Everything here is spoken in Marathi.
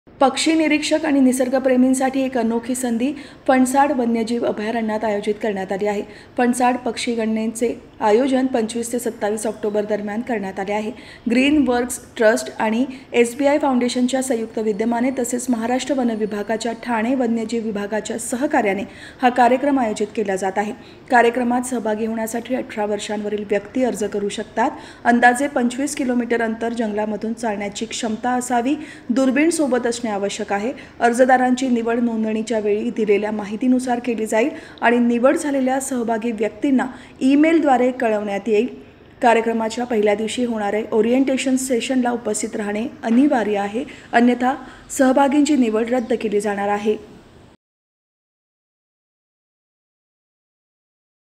पक्षी निरीक्षक आणि निसर्गप्रेमींसाठी एक अनोखी संधी फणसाड वन्यजीव अभयारण्यात आयोजित करण्यात आली आहे. फणसाड पक्षी गणनेचे आयोजन 25 ते 27 ऑक्टोबर दरम्यान करण्यात आले आहे. ग्रीन वर्क्स ट्रस्ट आणि SBI फाउंडेशनच्या संयुक्त विद्यमाने तसेच महाराष्ट्र वन विभागाच्या ठाणे वन्यजीव विभागाच्या सहकार्याने हा कार्यक्रम आयोजित केला जात आहे. कार्यक्रमात सहभागी होण्यासाठी 18 वर्षांवरील व्यक्ती अर्ज करू शकतात. अंदाजे 25 किलोमीटर अंतर जंगलामधून चालण्याची क्षमता असावी. दुर्बीण सोबत असणे आवश्यक आहे. अर्जदारांची निवड नोंदणीच्या वेळी दिलेल्या माहितीनुसार केली जाईल आणि निवड झालेल्या सहभागी व्यक्तींना ईमेलद्वारे कळवण्यात येईल. कार्यक्रमाच्या पहिल्या दिवशी होणारे ओरिएंटेशन सेशनला उपस्थित राहणे अनिवार्य आहे, अन्यथा सहभागींची निवड रद्द केली जाणार आहे.